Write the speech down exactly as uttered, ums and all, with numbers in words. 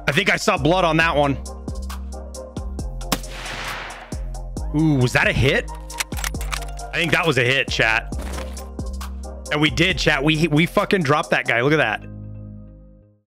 I think I saw blood on that one. Ooh, was that a hit? I think that was a hit, chat. And we did, chat. We we fucking dropped that guy. Look at that.